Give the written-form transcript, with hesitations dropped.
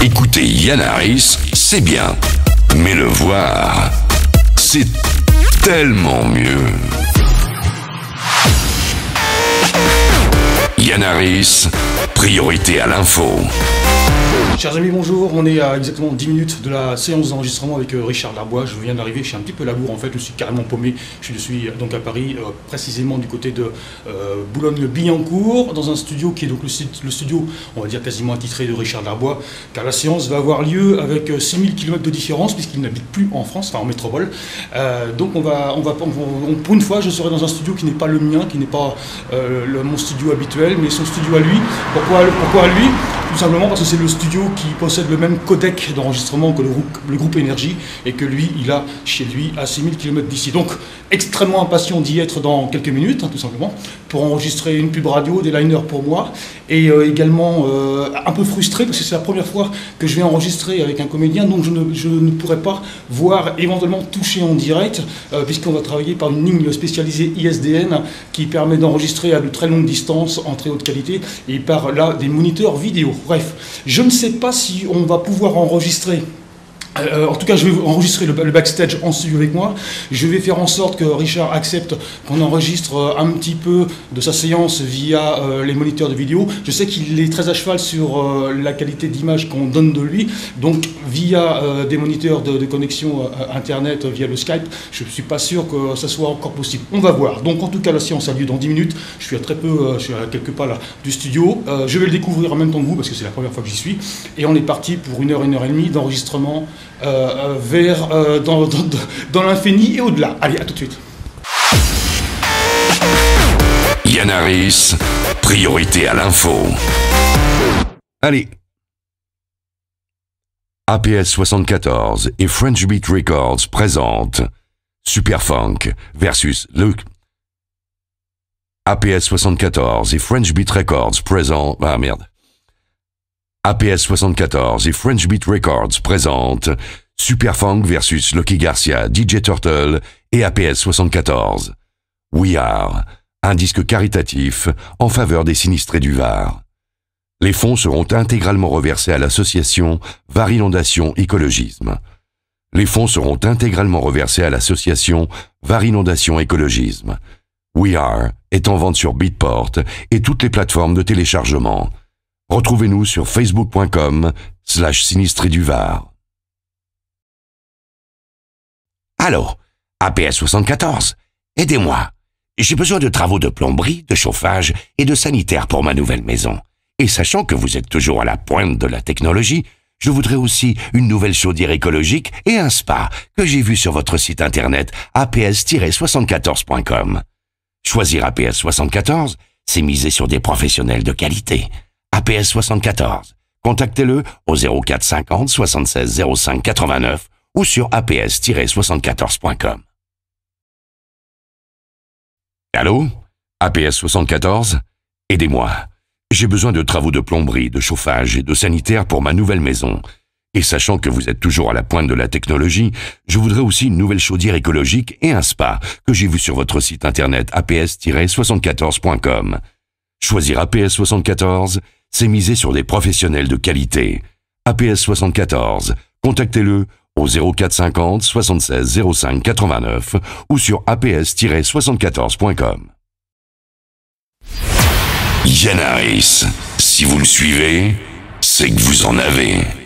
Écouter Yann Harris, c'est bien. Mais le voir, c'est tellement mieux. Yann Harris, priorité à l'info. Chers amis, bonjour. On est à exactement 10 minutes de la séance d'enregistrement avec Richard Darbois. Je viens d'arriver, je suis un petit peu labour en fait, je suis carrément paumé. Je suis donc à Paris, précisément du côté de Boulogne-Billancourt, dans un studio qui est donc le studio, on va dire quasiment attitré de Richard Darbois, car la séance va avoir lieu avec 6000 km de différence, puisqu'il n'habite plus en France, enfin en métropole. Donc pour une fois, je serai dans un studio qui n'est pas le mien, qui n'est pas mon studio habituel, mais son studio à lui. Pourquoi à lui? Tout simplement parce que c'est le studio qui possède le même codec d'enregistrement que le groupe Énergie et que lui, il a chez lui à 6000 km d'ici. Donc, extrêmement impatient d'y être dans quelques minutes, tout simplement, pour enregistrer une pub radio, des liners pour moi, et également un peu frustré parce que c'est la première fois que je vais enregistrer avec un comédien, donc je ne pourrai pas voir éventuellement toucher en direct, puisqu'on va travailler par une ligne spécialisée ISDN qui permet d'enregistrer à de très longues distances en très haute qualité, et par là des moniteurs vidéo. Bref, je ne sais pas si on va pouvoir enregistrer. En tout cas, je vais enregistrer le backstage en studio avec moi. Je vais faire en sorte que Richard accepte qu'on enregistre un petit peu de sa séance via les moniteurs de vidéo. Je sais qu'il est très à cheval sur la qualité d'image qu'on donne de lui. Donc, via des moniteurs de connexion Internet, via le Skype, je ne suis pas sûr que ça soit encore possible. On va voir. Donc, en tout cas, la séance a lieu dans 10 minutes. Je suis à quelques pas là du studio. Je vais le découvrir en même temps que vous, parce que c'est la première fois que j'y suis. Et on est parti pour une heure et demie d'enregistrement dans l'infini et au-delà. Allez, à tout de suite. Yann Harris, priorité à l'info. Allez. APS 74 et French Beat Records présentent Superfunk versus le... APS 74 et French Beat Records présentent... Ah merde. APS 74 et French Beat Records présentent Superfunk versus Lucky Garcia, DJ Turtle et APS 74. We Are, un disque caritatif en faveur des sinistrés du Var. Les fonds seront intégralement reversés à l'association Var Inondation Écologisme. Les fonds seront intégralement reversés à l'association Var Inondation Écologisme. We Are est en vente sur Beatport et toutes les plateformes de téléchargement. Retrouvez-nous sur facebook.com/sinistré-du-Var. Allô, APS 74, aidez-moi. J'ai besoin de travaux de plomberie, de chauffage et de sanitaire pour ma nouvelle maison. Et sachant que vous êtes toujours à la pointe de la technologie, je voudrais aussi une nouvelle chaudière écologique et un spa que j'ai vu sur votre site internet aps-74.com. Choisir APS 74, c'est miser sur des professionnels de qualité. APS 74. Contactez-le au 04 50 76 05 89 ou sur aps-74.com. Allô? APS 74? Aidez-moi. J'ai besoin de travaux de plomberie, de chauffage et de sanitaire pour ma nouvelle maison. Et sachant que vous êtes toujours à la pointe de la technologie, je voudrais aussi une nouvelle chaudière écologique et un spa que j'ai vu sur votre site internet aps-74.com. Choisir APS 74, c'est miser sur des professionnels de qualité. APS 74, contactez-le au 04 50 76 05 89 ou sur aps-74.com. Yann Harris, si vous le suivez, c'est que vous en avez.